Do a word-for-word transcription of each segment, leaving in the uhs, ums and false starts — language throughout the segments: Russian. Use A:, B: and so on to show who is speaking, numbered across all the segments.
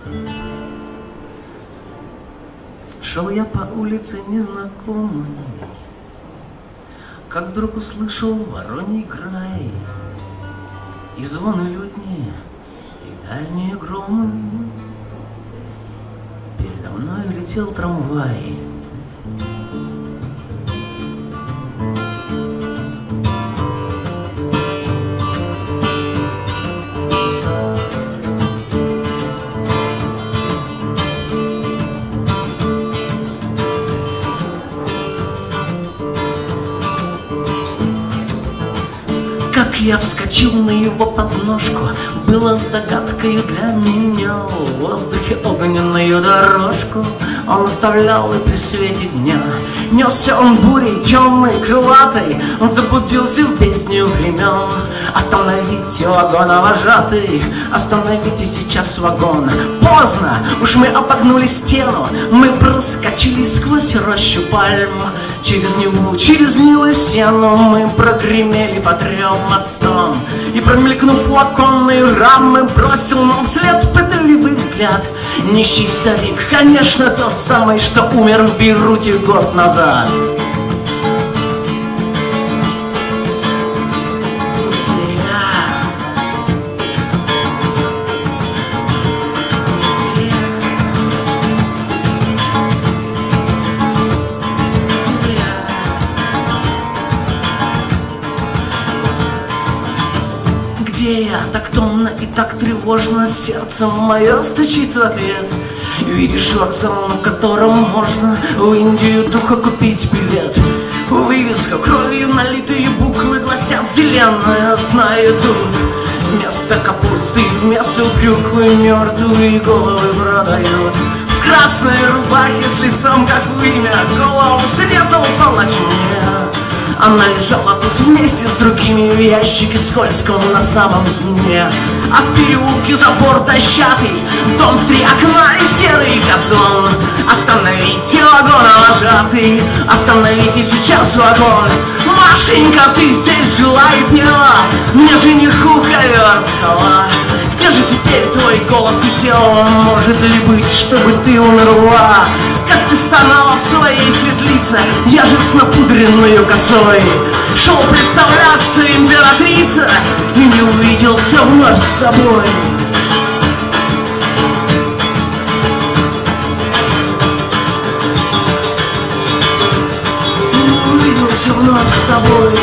A: Шел я по улице незнакомой, как вдруг услышал вороний край, и звоны лютни, и дальние громы. Передо мной летел трамвай. Как я вскочил на его подножку, было загадкой для меня. В воздухе огненную дорожку он оставлял и при свете дня. Несся он бурей темной, крылатой, он заблудился в песню времен. Остановите вагона, вожатый, остановите сейчас вагон. Поздно, уж мы обогнули стену, мы проскочили сквозь рощу пальм. Через Неву, через Нил и Сену мы прогремели по трем мостам. И промелькнув у оконной рамы, бросил нам вслед пытливый взгляд нищий старик, конечно, тот самый, что умер в Бейруте год назад. Где я? Так томно и так тревожно сердце мое стучит в ответ. Видишь вокзал, на котором можно в Индию духа купить билет. Вывеска, кровью налитые буквы гласят: зеленая, знаю тут. Вместо капусты, вместо брюквы мертвые головы продают. В красной рубахе с лицом как вымя голову срезал палач мне. Она лежала тут вместе с другими в ящике скользком на самом дне. А в переулке забор дощатый, дом в три окна и серый газон. Остановите вагон, вожатый, остановите сейчас вагон. Машенька, ты здесь жила и пела, мне жениху ковер ткала. Где же теперь твой голос и тело? Может ли быть, чтобы ты умерла? Как ты стонала в своей светлице, я же с напудренную косой шел представляться императрица и не увиделся вновь с тобой. И не увиделся вновь с тобой.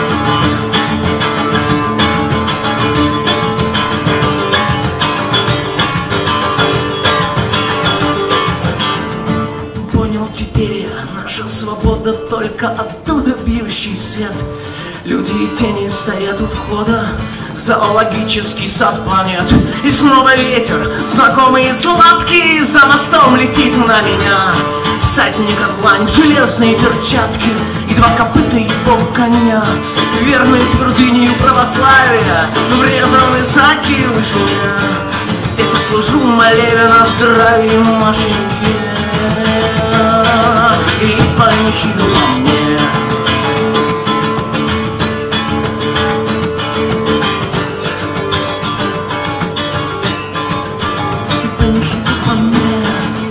A: Теперь наша свобода только оттуда бьющий свет. Люди и тени стоят у входа, зоологический сад планет. И снова ветер, знакомый и сладкий, за мостом летит на меня. Всадник длань в железные перчатки и два копыта его коня. Верной твердынью православия врезаны саки выше меня. Здесь я служу молебен о здравии Машеньки и панихиду во мне. И панихиду во мне.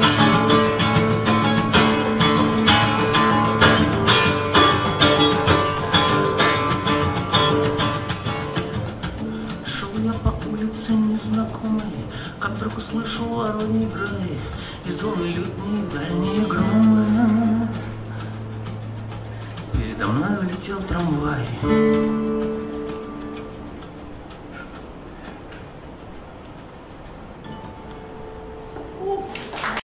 A: Шел я по улице незнакомой, как вдруг услышал вороний грай и звоны лютни, дальние громы. Передо мной улетел трамвай.